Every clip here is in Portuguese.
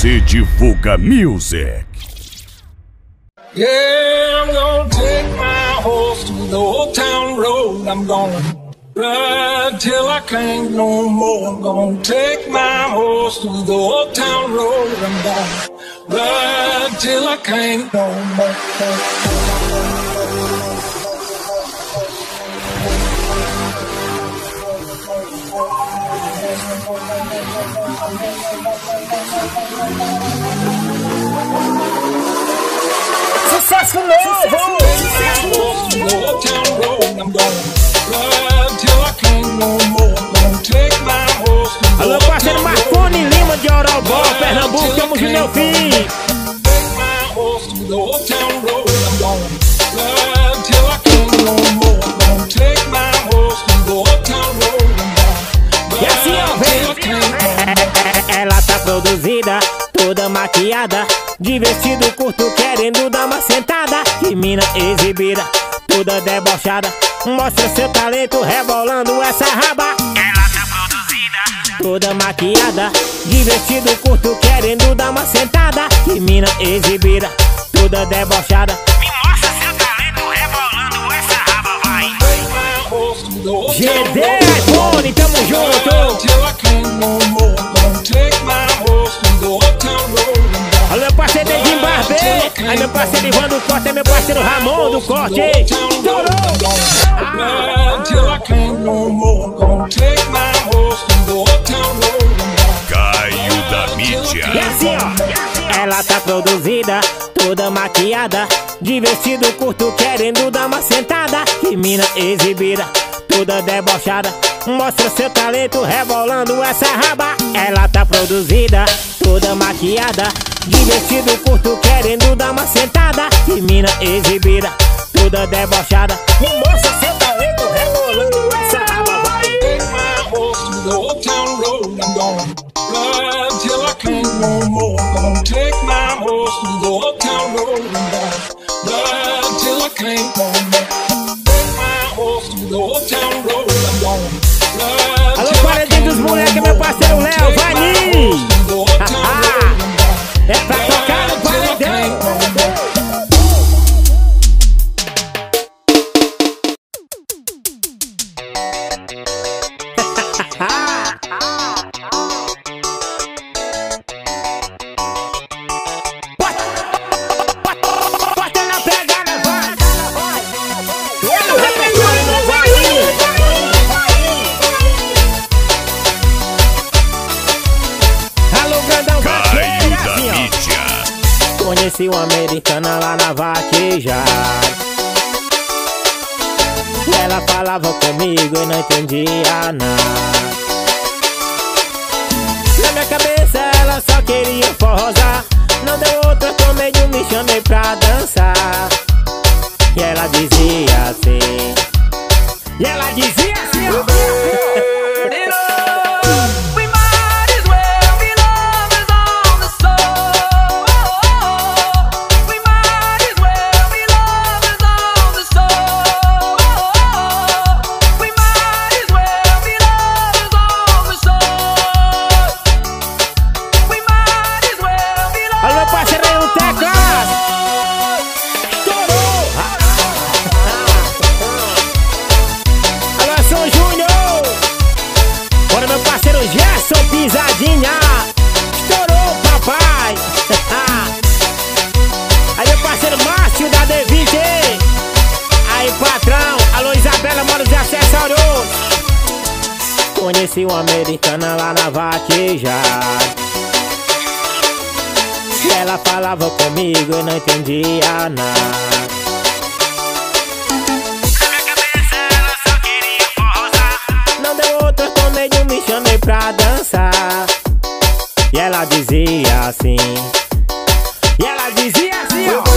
você divulga music. Yeah, I'm gonna take my horse to the old town road. I'm gonna ride till I can't no more. I'm gonna take my horse to the old town road. I'm gonna ride till I can't no more. Sucesso novo! Alô, parceiro Marconi Lima de Orobó, Pernambuco, tamo junto, meu filho. E assim, ó, vem. Ela tá produzida, toda maquiada, de vestido curto, querendo dar uma sentada. Que mina exibida, toda debochada, mostra seu talento, rebolando essa raba. Ela tá produzida, toda maquiada, de vestido curto, querendo dar uma sentada. Que mina exibida, toda debochada, me mostra seu talento, rebolando essa raba, vai. GD iPhone, tamo junto. Alô, meu parceiro Dedinho Barbê, aí meu parceiro Ivan do Corte, é meu parceiro Ramon do Corte. Caio da mídia. E assim, ó, ela tá produzida, toda maquiada, de vestido curto, querendo dar uma sentada. Que mina exibida, toda debochada, mostra seu talento, rebolando essa raba. Ela tá produzida, toda maquiada, de vestido curto, querendo dar uma sentada. Que mina exibida, toda debochada, me mostra seu talento, rebolando essa raba, vai. Take my horse to the old town road. I'm gonna ride till I can't no more. Gonna take my horse to the old town road. I'm gonna ride till I can't no more. Take my horse to the old town road. I'm gonna ride. Alô, paredinho dos moleques, meu parceiro Léo, vai Nin. É pra tocar no paredão. Bota na pegada, vai. No repertório do vai. Alô, grandão, Caio da assim, ó. mídia. Conheci uma americana lá na vaquejada. Ela falava comigo e não entendia nada. Na minha cabeça ela só queria forrosar. Não deu outra, com medo, me chamei pra dançar. E ela dizia assim, We might as well be lovers on the soul. We might as well be lovers on the soul. We might as well be lovers on the soul. We might as well be lovers. alô, meu parceiro aí no teclado. Estourou. Alô, São Júnior. Bora, meu parceiro Gerson Pisadinha. Estourou, papai. Aí, meu parceiro Márcio da D20. Aí, patrão. Alô, Isabela, mano de acessórios. Conheci uma americana lá na vaquejada. Ela falava comigo e não entendia nada. Na minha cabeça ela só queria forrosar. Não deu outra, com medo, me chamei pra dançar. E ela dizia assim, ó.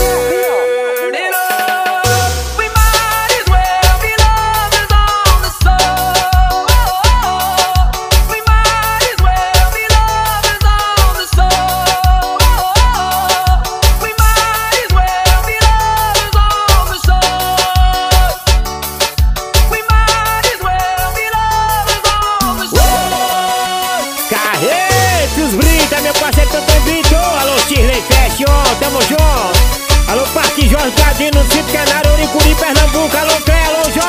We might as well be lovers on the soul. We might as well be lovers on the soul. We might as well be lovers on the soul. We might as well be lovers on the soul. Carretos Brita, meu parceiro Tantão Brito.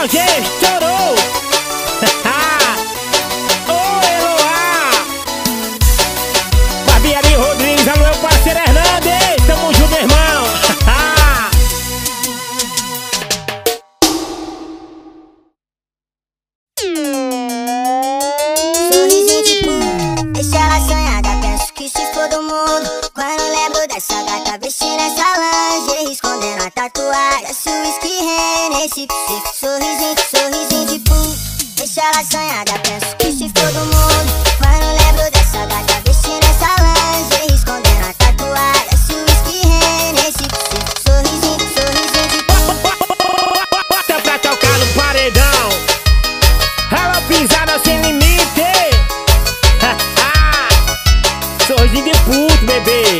Jorge estourou. Ô Eloá, Barbieri Rodrigues, alô meu parceiro Hernandes, tamo junto, meu irmão. Sorrisinho de puto, deixa ela sonhada, penso que se for do mundo. Quando lembro dessa gata vestindo essa lingerie, escondendo a tatuagem, whisky, Hennessy. Sorrisinho de puto, deixa ela sonhada, penso que se for do mundo. Quando lembro dessa gata vestindo essa lingerie, escondendo a tatuagem, whisky, Hennessy. Sorrisinho de puto. Bota pra tocar no paredão, ela pisada sem limite. Sorrisinho de puto, bebê.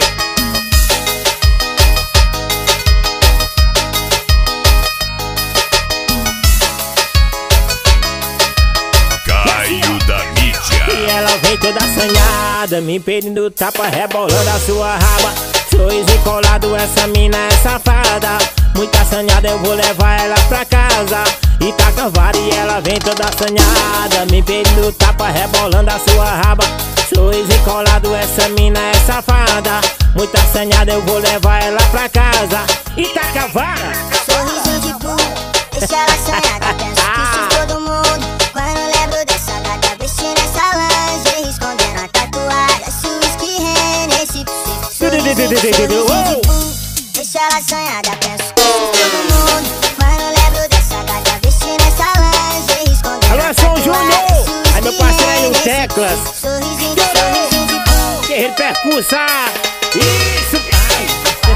Caio da mídia. E ela vem toda assanhada, me pedindo tapa, rebolando a sua raba. Sorriso colado, essa mina é safada. Muito assanhada, eu vou levar ela pra casa. E taca vara e ela vem toda assanhada, me pedindo tapa, rebolando a sua raba. Sorriso colado, essa mina é safada. Muito assanhada, eu vou levar ela pra casa. E taca vara. Sorrisinho de puto, deixa ela sonhada, penso que se for do mundo. Quando lembro dessa gata vestindo essa lingerie, escondendo a tatuagem, whisky, Hennessy. Sorrisinho de puto, deixa ela sonhada, penso que se for do mundo. Quando lembro dessa gata vestindo essa lingerie, escondendo Alô, a São Júnior! tatuagem, Aí meu parceiro aí no Teclas. Sorrisinho de puto. Guerreiro percussa. Isso, pai.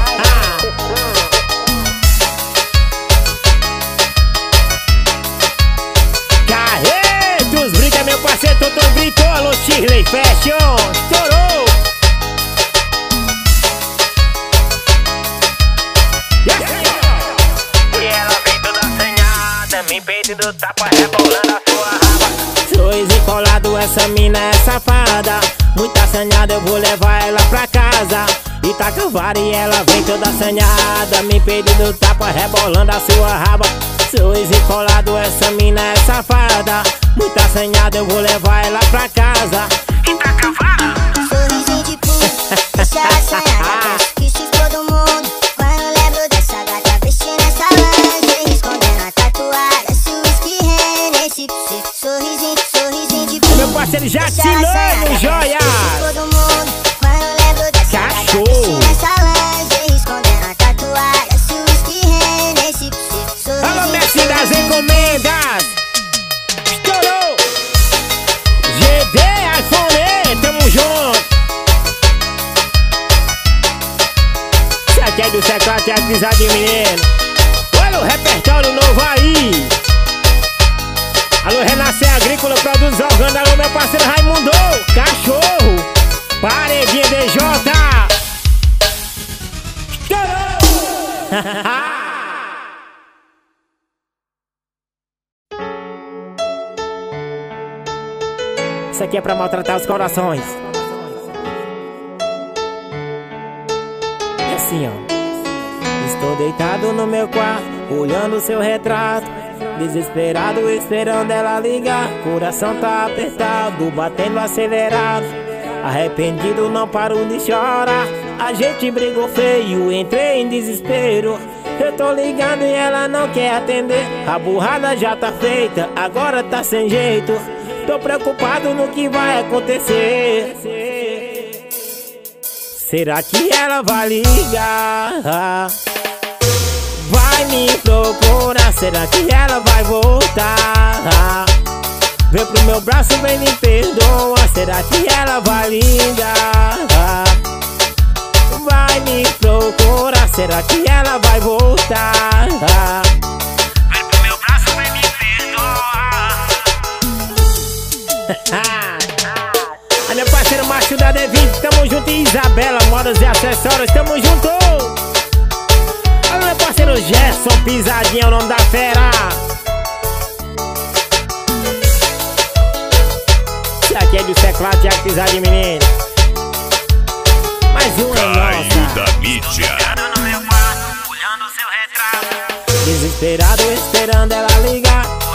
Carretos, brinca meu parceiro, Totô Brito. Alô, Shirley Fashion, estourou. E ela vem toda assanhada, me pedindo tapa, rebolando a sua raba. Sorriso colado, essa mina é safada. Muito assanhada, eu vou levar ela pra casa. E taca vara e ela vem toda assanhada, me pedindo tapa, rebolando a sua raba. Sorriso colado, essa mina é safada. Muito assanhada, eu vou levar ela pra casa. E taca vara. Sorrisinho de puto, deixa ela sonhada, penso que se for do mundo. Quando lembro dessa gata vestindo essa lingerie, escondendo a tatuagem, whisky, Hennessy. Sorrisinho de puto, Meu parceiro Jacinano, joia. for do mundo. Quando lembro dessa gata Cachorro. vestindo essa lingerie, escondendo a tatuagem, whisky, Hennessy. Alô, mestre das encomendas, estourou. GD, iPhone, tamo junto. Isso aqui é do Seclato e Avisado de Menino. Olha o repertório novo aí. Alô, Renascer Agrícola, produz orgânicos. Alô, meu parceiro Raimundo, cachorro. Paredinha DJ. Estourou. Isso aqui é pra maltratar os corações. E assim, ó. Estou deitado no meu quarto, olhando seu retrato, desesperado, esperando ela ligar. Coração tá apertado, batendo acelerado. Arrependido, não paro de chorar. A gente brigou feio, entrei em desespero. Eu tô ligando e ela não quer atender. A burrada já tá feita, agora tá sem jeito. Tô preocupado no que vai acontecer. Será que ela vai ligar? Vai me procurar, será que ela vai voltar? Vem pro meu braço, vem me perdoar. Será que ela vai ligar? Vai me procurar, será que ela vai voltar? Vem pro meu braço, vem me perdoar. A meu parceiro Márcio da D20, tamo junto. E Isabela, modas e acessórios, tamo junto. Olha meu parceiro Gerson, pisadinha é o nome da fera. Isso aqui é do Seclato e Pisada de Menino. Mais uma Caio nossa. da mídia. Desesperado, esperando ela ligar.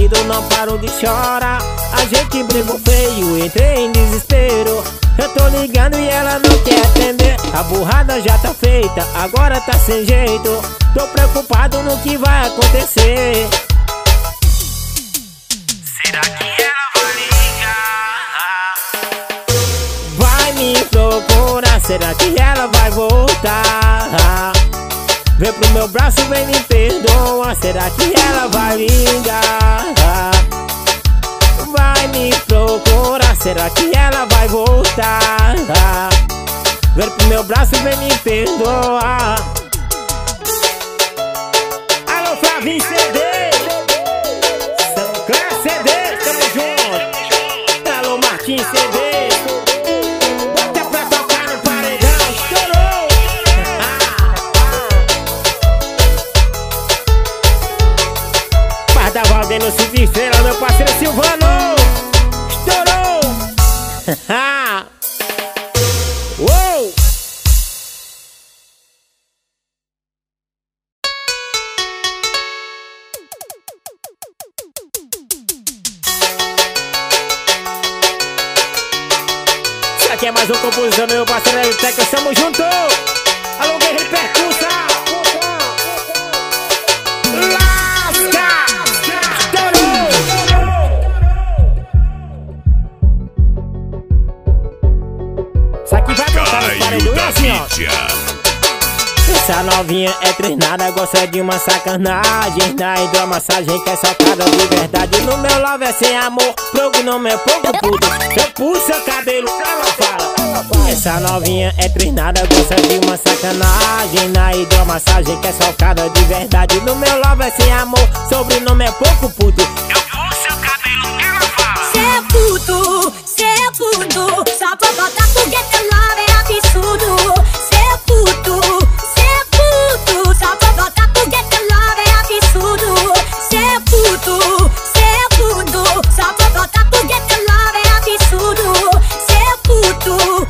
marido não paro de chorar. A gente brigou feio, entrei em desespero. Eu tô ligando e ela não quer atender. A burrada já tá feita, agora tá sem jeito. Tô preocupado no que vai acontecer. Será que ela vai ligar? Vai me procurar, será que ela vai voltar? Vem pro meu braço, vem me perdoar. Será que ela vai ligar? Vai me procurar, será que ela vai voltar? Vem pro meu braço, vem me perdoar. Alô, Flavinho CD, Sancler CD, tamo junto. Alô, Martins CD, bota pra tocar no paredão, estourou. Parda Valdeno, Silvio Estrela, meu parceiro Silvano, estourou. Uou! Isso aqui é mais um composição do meu parceiro Eliteca, tamo junto! Alô, Guerreiro Percussa! Lasca! Estourou! Isso aqui vai botar nos Caio paredões da assim, ó. mídia. Essa novinha é treinada, gosta de uma sacanagem. Na hidromassagem quer socada de verdade. No meu love é sem amor, jogo não é pouco puto. Eu puxo seu cabelo, ela fala. Essa novinha é treinada, gosta de uma sacanagem. Na hidromassagem quer socada de verdade. No meu love é sem amor, sobrenome é pouco puto. Eu puxo seu cabelo, ela fala. Cê é puto, só pra botar foguete love é absurdo. Cê é puto, só pra botar foguete love é absurdo. Cê é puto, só pra botar foguete love é absurdo. Cê é puto.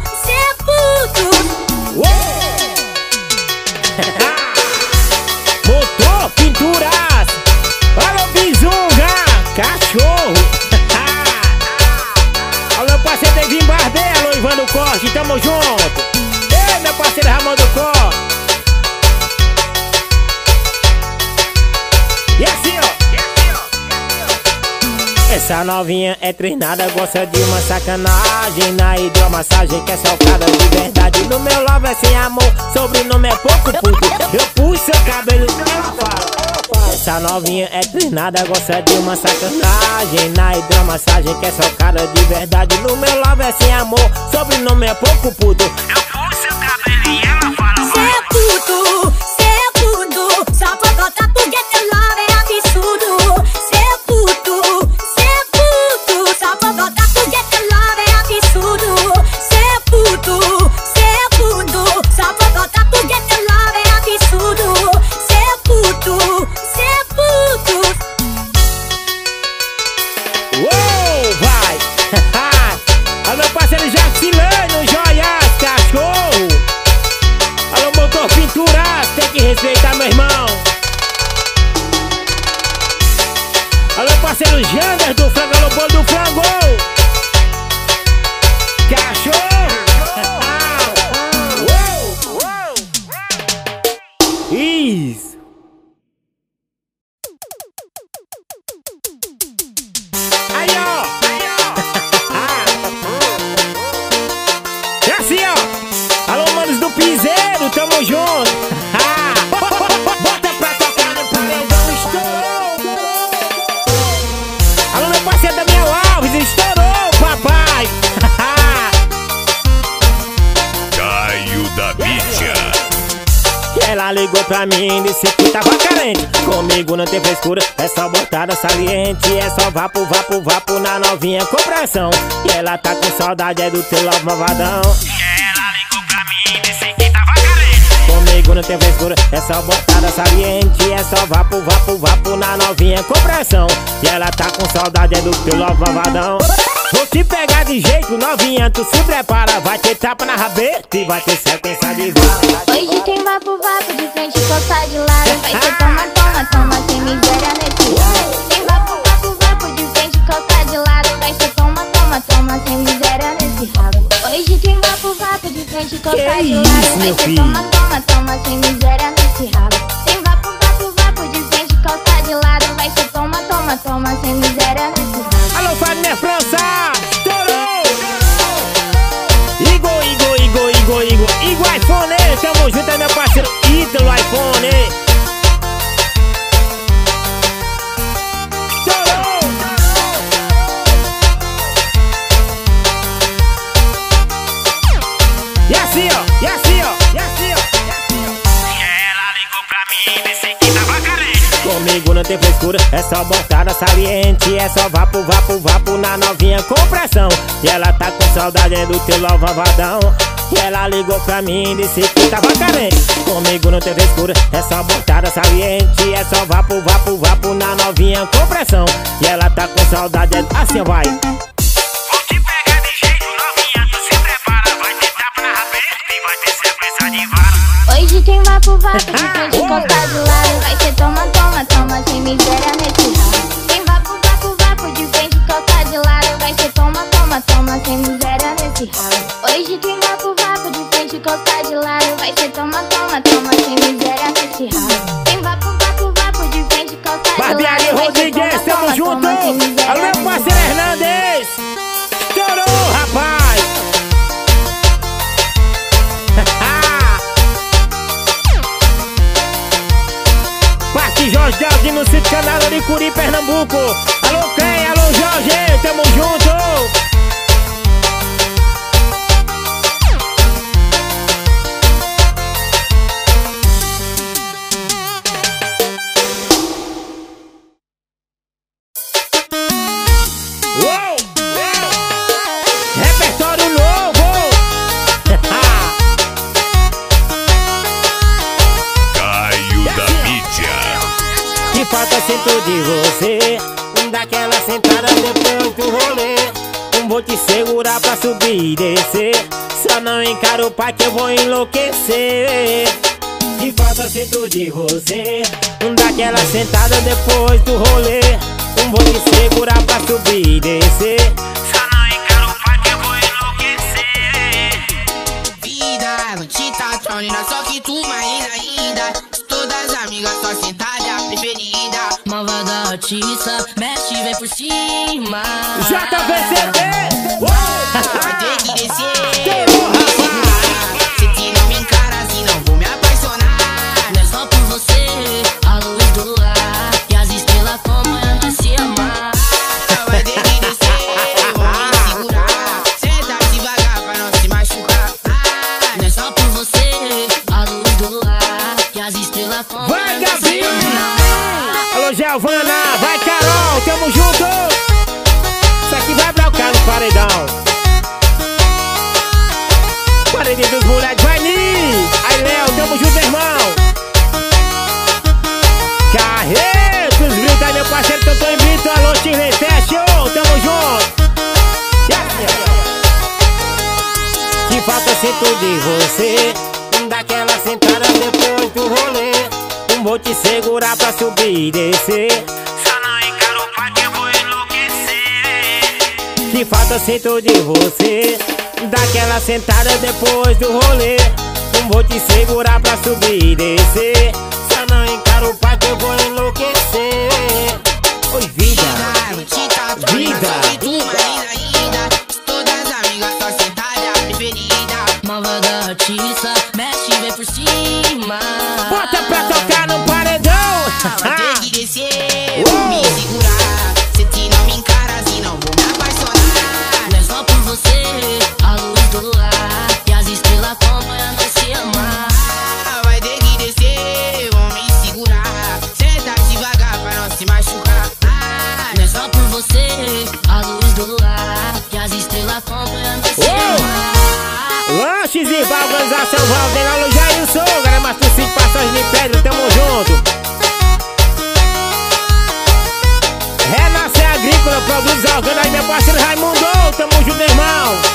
Motor Pinturas, alô Bizunga, cachorro. Alô parceiro David Bardé, alô Ivano Corte, tamo junto. Ei, meu parceiro Ramon do Cor. E assim, ó. Essa novinha é treinada, gosta de uma sacanagem. Na hidromassagem quer socada de verdade. No meu love é sem amor, sobrenome é pouco puto. Eu puxo seu cabelo, ela fala. Essa novinha é treinada, gosta de uma sacanagem. Na hidromassagem quer socada de verdade. No meu love é sem amor, sobrenome é pouco puto. Eu puxo seu cabelo e ela fala. Cê é puto, só pra botar foguete love é absurdo. Cê é puto, só pra botar foguete love é absurdo. Cê é puto, só pra botar foguete love é absurdo. Cê é puto. Uou, vai! Alô, meu parceiro Jacilano, Joias, cachorro. Alô, Motor Pinturas, tem que respeitar meu irmão. Alô, parceiro Jander do Frango, alô, bolo do Frango. Cachorro! Isso! Aí, ó! É assim, ó! Alô, manos do Piseiro, tamo junto! Bota pra tocar no paredão, estourou! Alô, meu parceiro Damião Alves, estourou, papai! Caio da mídia. Ela ligou pra mim e disse que tava carente. Comigo não tem frescura, é só botada saliente. É só vapo na novinha com pressão. E ela tá com saudade, é do teu love malvadão. Ela ligou pra mim e disse que tava carente. Comigo não tem frescura, é só botada saliente. É só vapo na novinha com pressão. E ela tá com saudade, é do teu love malvadão. Vou te pegar de jeito, novinha, tu se prepara. Vai ter tapa na rabeta e vai ter sequência de vara. Hoje tem vapo de frente, costa de lado. Vai ter toma, sem miséria nesse lado. Tem vapo lado, vai ser toma, toma, toma, sem miséria nesse rabo. Hoje tem vapo, vapo de frente, costa de lado, vai ser toma, toma, toma, sem miséria nesse rabo. Tem vapo, vapo, vapo de frente, costa de lado, vai ser toma, toma, toma, sem miséria nesse rabo. Alô, Fagner França! Estourou! Igor iPhone, tamo junto aí, meu parceiro Ítalo iPhone. Estourou! E assim, ó, e assim, ó, e assim, ó, e assim, ó. Ela ligou pra mim, disse que tava carente. Comigo não tem frescura, é só botada saliente. É só vapo, vapo, vapo na novinha com pressão. E ela tá com saudade do teu lavavadão. E ela ligou pra mim e disse que tava carente. Comigo não tem frescura, é só botada saliente. É só vapo, vapo, vapo na novinha com pressão. E ela tá com saudade, assim vai. Vou te pegar de jeito, novinha, tu se prepara. Vai ter tapa na rabeta e vai ter sequência de vara. Hoje tem vapo, vapo de frente, costa de lado, vai ser toma, toma, toma, sem miséria nesse rabo. Tem vapo, vapo, vapo de frente, costa de lado, vai ser toma, toma, toma, sem miséria nesse rabo. Hoje tem vapo, vapo de frente, costa de lado, vai ser toma, toma, toma, sem miséria nesse rabo. Tem vapo, vapo, vapo de frente, costa de lado, Barbieri Rodrigues, tamo junto! Alô, meu parceiro Hernandes! Estourou, rapaz! Parque Jorge Deldi no sítio Canal de Curi, Pernambuco. Alô, Ken, alô, Jorge, tamo junto! Uou! Repertório novo! Caio da Mídia. Que falta sinto de você, daquela sentada depois do rolê. Vou te segurar pra subir e descer, só não encaro o pai que eu vou enlouquecer. Que falta sinto de você, daquela sentada depois do rolê. Vou te segurar pra subir e descer, Só não encaro o pai que eu vou enlouquecer. Vida, não te tatrone, só que tu mais ainda. Todas as amigas, só sentada a preferida. Malvada artista, mexe, vem por cima. JVCD! Vai ter que descer, vou me segurar. Se te não me encara assim, não vou me apaixonar. Não é só por você, a luz do lar e as estrelas acompanhando a se amar. Vai ter que descer, vou me segurar. Senta devagar pra não se machucar. Não é só por você, a luz do lar e as estrelas acompanhando Vai, a se Gabi! amar. Alô, Giovana! Vai, Carol! Tamo junto! Isso aqui vai blocar no paredão. Paredinho dos moleques, vai, Ni! Aí, Léo, tamo junto, irmão! Carretos, grita aí, meu parceiro, que eu tô em Brito. Alô, Chile, fechou! Tamo junto! Que falta sinto de você, daquela sentada depois do rolê. Vou te segurar pra subir e descer, Só não encaro o pai que eu vou enlouquecer. que falta sinto de você, daquela sentada depois do rolê. Vou te segurar pra subir e descer, só não encaro o pai que eu vou enlouquecer. Oi, vida, Não te tatrone, vida, só que tu mais ainda. Todas as amigas, só sentada a preferida. Malvada artista, mexe, vem por cima. bota pra tocar no paredão. Vai ter que descer, vou me segurar. Se te não me encara assim, não vou me apaixonar. Não é só por você, a luz do lar e as estrelas acompanhando a se amar. Vai ter que descer, vou me segurar. Senta devagar pra não se machucar. Não é só por você, a luz do lar e as estrelas acompanhando a se amar. Lanches e Val, organização Valden, alô Jailson, galera, mas tu se passagem de pedra, tamo junto. Renascer Agrícola, produtos orgânicos, aí meu parceiro Raimundo, tamo junto, irmão.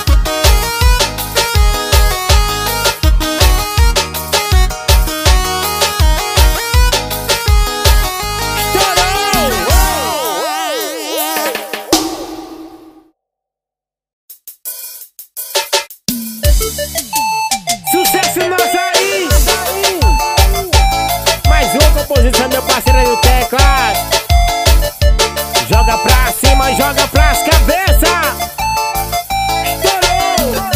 composição do parceiro aí, o teclado. Joga pra cima, joga pras cabeças. Estourou.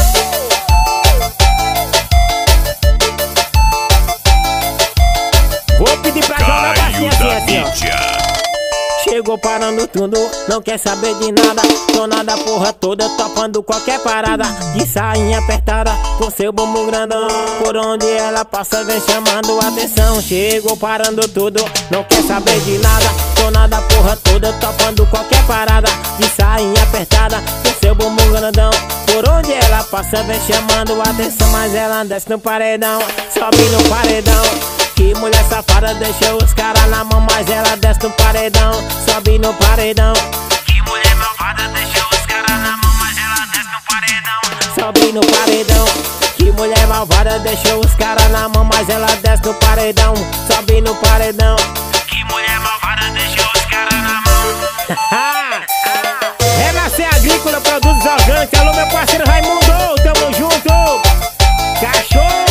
Vou pedir pra jogar baixinho assim, ó. Chegou parando tudo, não quer saber de nada. Dona da porra toda, topando qualquer parada. De sainha apertada, com seu bumbum grandão. Por onde ela passa vem chamando atenção. Chegou parando tudo, não quer saber de nada. Dona da porra toda, topando qualquer parada. De sainha apertada, com seu bumbum grandão. Por onde ela passa vem chamando atenção. Mas ela desce no paredão, sobe no paredão. Que mulher safada, deixou os caras na mão, mas ela desce no paredão, sobe no paredão. Que mulher malvada, deixou os caras na mão, mas ela desce no paredão. Sobe no paredão. Que mulher malvada, deixou os caras na mão, mas ela desce no paredão, sobe no paredão. Que mulher malvada, deixou os caras na mão. Renascer Agrícola, produtos orgânicos. Alô, meu parceiro Raimundo, tamo junto. Cachorro.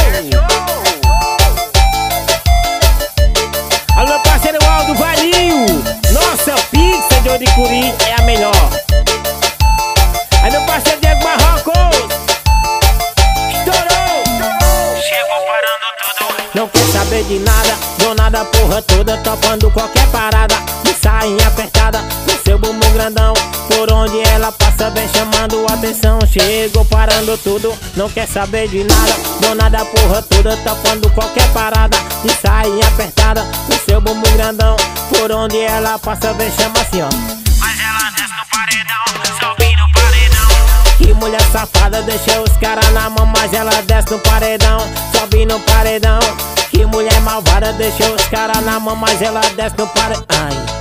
Alô, meu parceiro Aldo Valinho. Nossa, pizza de Oricuri é a melhor. Aí, meu parceiro Diego Marrocos. Estourou. Chegou parando tudo. Não quer saber de nada, dona da porra toda, topando qualquer parada. De sainha apertada, com seu bumbum grandão. Por onde ela passa vem chamando atenção. Chegou parando tudo, não quer saber de nada. Dona da porra toda, topando qualquer parada. De sainha apertada, com seu bumbum grandão. Por onde ela passa vem chama assim, ó. Mas ela desce no paredão, sobe no paredão. Que mulher safada, deixou os caras na mão, mas ela desce no paredão, sobe no paredão. Que mulher malvada, deixou os caras na mão, mas ela desce no paredão. Ai.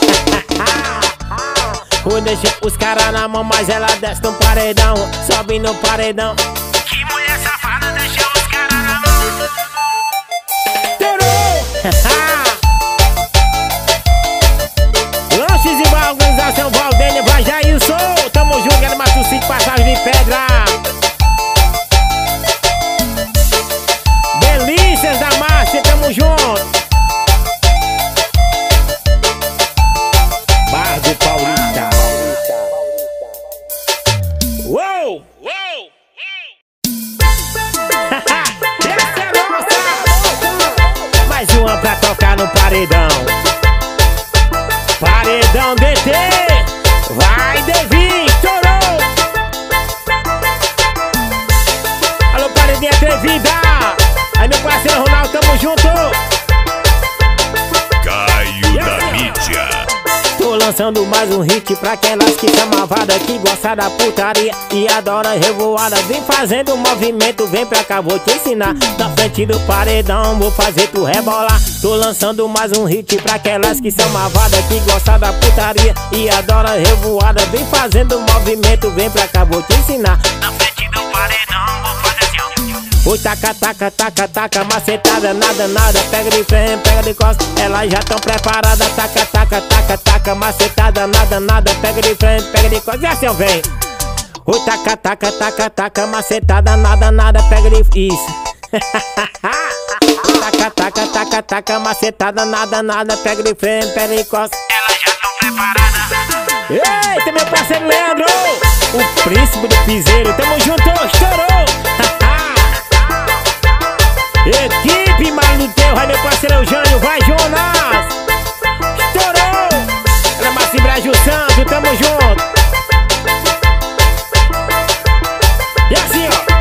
Deixa os caras na mão, mas ela desce no paredão, sobe no paredão. Que mulher safada, deixou os caras na mão. Lanches e bar, organização Valdênia, vai Jailson. Tamo junto, quero Mato City, passagem de pedra. Delícias da Márcia, tamo junto. Bar do Paulista. Uou! Essa é nossa! Mais uma pra tocar no paredão. Paredão DT. Vai, Devi, estourou. Alô, paredinha atrevida. Aí, meu parceiro Ronaldo, tamo junto. Caio da mídia. Tô lançando mais um hit pra aquelas que são malvadas, que gostam da putaria e adora revoada. Vem fazendo movimento, vem pra cá, vou te ensinar. Na frente do paredão, vou fazer tu rebolar. Tô lançando mais um hit pra aquelas que são malvadas, que gostam da putaria e adora revoada. Vem fazendo movimento, vem pra cá, vou te ensinar. Na frente do paredão, vou fazer assim, ó. Oi, taca, taca, taca, taca, macetada, nada, nada. Pega de frente, pega de costas, elas já tão preparadas. Taca, taca, taca, taca, macetada, nada, nada. Pega de frente, pega de costas, e assim ó, vem. Oi, taca, taca, taca, taca, macetada, nada, nada. Pega de... isso. Taca, taca, taca, taca, macetada, nada, nada. Pega de frente, pega de costas, Elas já tão preparadas. eita, meu parceiro Leandro, o príncipe do piseiro. Tamo junto, estourou. Equipe Maluteu, vai meu parceiro Eugênio, vai Jonas. Estourou. Ela Massi Brasil Santo, tamo junto. E assim ó.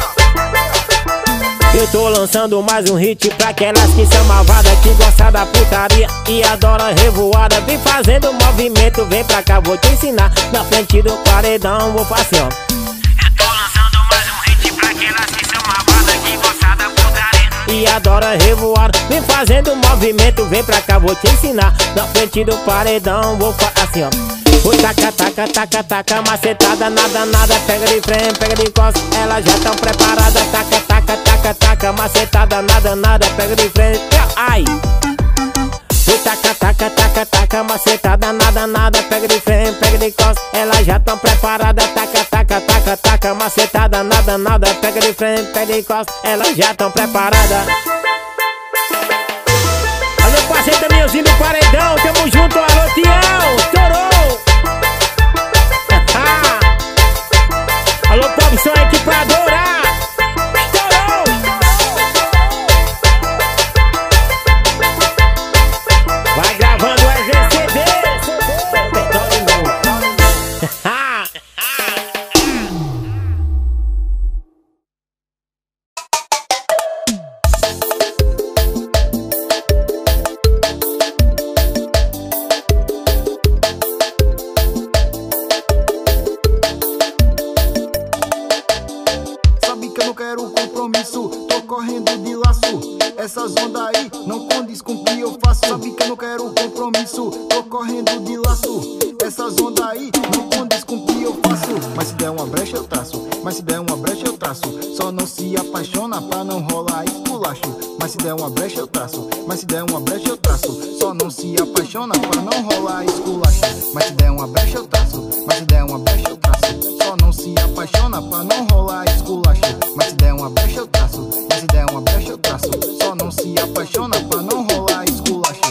Eu tô lançando mais um hit pra aquelas que são malvadas, que gostam da putaria e adora revoada. Vem fazendo movimento, vem pra cá, vou te ensinar. Na frente do paredão, vou fazer assim, ó. Eu tô lançando mais um hit pra aquelas que são malvadas, que gostam da putaria e adora revoar. Vem fazendo movimento, vem pra cá, vou te ensinar. Na frente do paredão, vou fazer assim, ó. Oi, taca, taca, taca, taca, macetada, nada, nada. Pega de frente, pega de costas, elas já tão preparadas. Taca, taca, taca, taca, macetada, nada, nada. Pega de frente, ai. Oi, taca, taca, taca, taca, macetada, nada, nada. Pega de frente, pega de costas, elas já tão preparadas. Taca, taca, taca, taca, macetada, nada, nada. Pega de frente, pega de costas, elas já tão preparadas. Alô, Representa Mionzinho do Paredão, tamo junto, alô Tião, estourou. Alô Pobson, equipadora, estourou. Vai gravando o RGCD, repertório novo. Sabe que eu não quero compromisso, tô correndo de laço. Essas ondas aí não condiz com o que eu faço. Sabe que eu não quero compromisso, tô correndo de laço. Essas ondas aí não condiz com o que eu faço. Mas se der uma brecha eu traço, mas se der uma brecha eu traço. Só não se apaixona pra não rolar esculacho. Mas se der uma brecha eu traço, mas se der uma brecha eu traço. Só não se apaixona pra não rolar esculacho. Mas se der uma brecha eu traço, mas se der uma brecha eu traço. Só não se apaixona pra não rolar esculacho. Mas se der uma brecha eu traço, mas se der uma brecha eu traço. Só não se apaixona pra não rolar esculacho.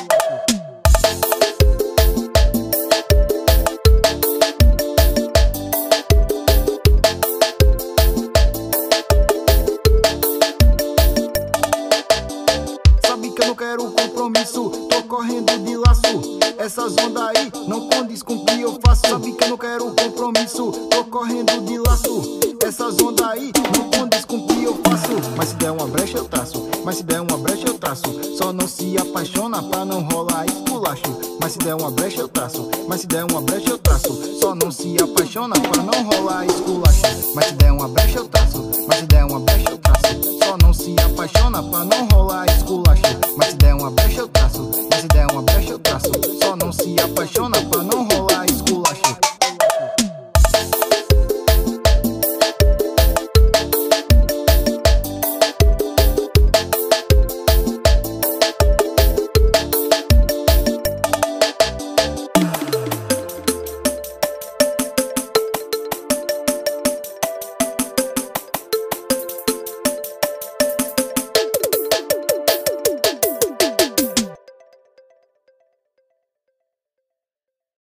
Sabe que eu não quero compromisso, tô correndo de laço. Essas ondas aí não condiz com o que eu faço. Sabe que eu não quero compromisso, tô correndo de laço. Essas ondas aí não condiz com o que eu faço. Mas se der uma brecha eu traço, mas se der uma brecha eu traço. Só não se apaixona pra não rolar esculacho. Mas se der uma brecha eu traço, mas se der uma brecha eu traço. Só não se apaixona pra não rolar esculacho. Mas se der uma brecha eu traço, mas se der uma brecha eu traço. Só não se apaixona pra não rolar esculacho. Mas se der uma brecha eu traço, mas se der uma brecha eu traço. Só não se apaixona pra não